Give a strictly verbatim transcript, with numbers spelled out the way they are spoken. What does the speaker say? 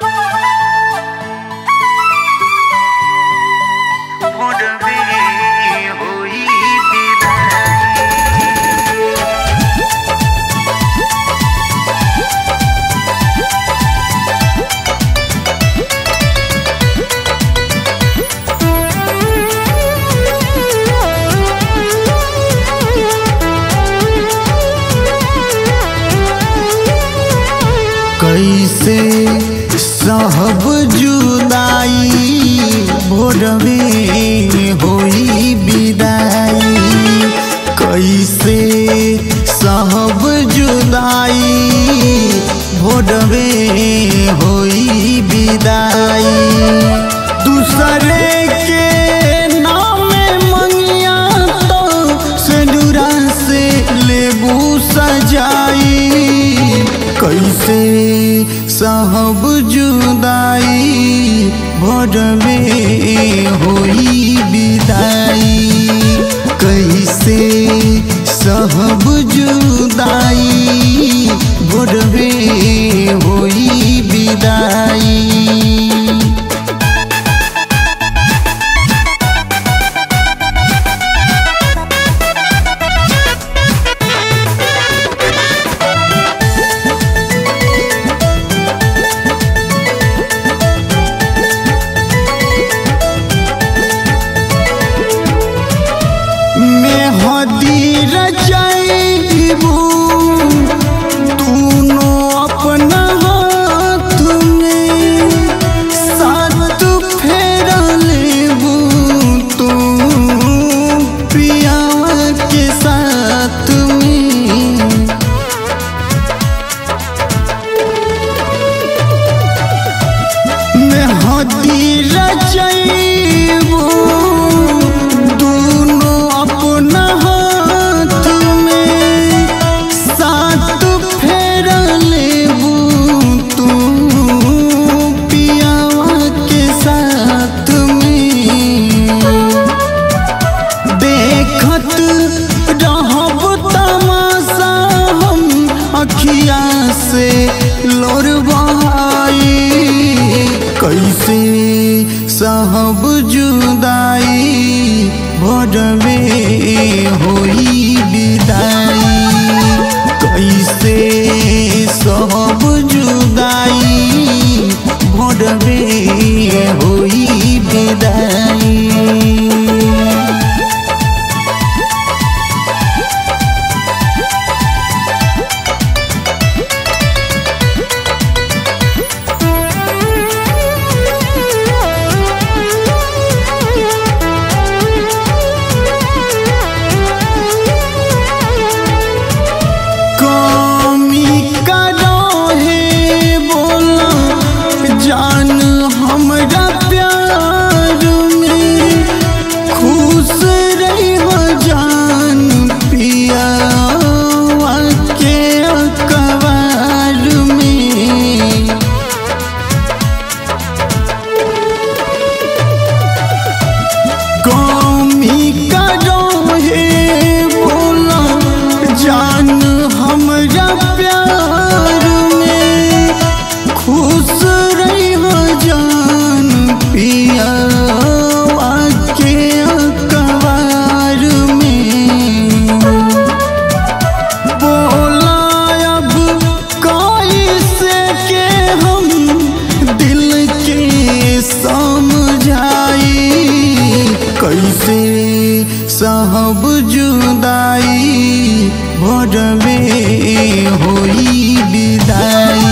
कैसे सहब जुदाई भोरवे होई विदाई, कैसे सहब जुदाई भोरवे होई विदाई। दूसरे के नाम मंगिया तो सिंदूरा से लेबू सजाई, कैसे सहब जुदाई भोरवे होई विदाई, कैसे सहब जुदाई भोरवे होई विदाई। रचाइबू तूनो अपना हाथ में, साथ फेरा लेबू तू पिया के साथ में। मैं हदी रचाइबू तूनो अपना अखिया से लोर बहाई, कैसे सहब जुदाई भोरवे होई विदाई, कैसे सहब जुदाई भोरवे होई विदाई। कैसे सहब जुदाई भोरवे होई विदाई।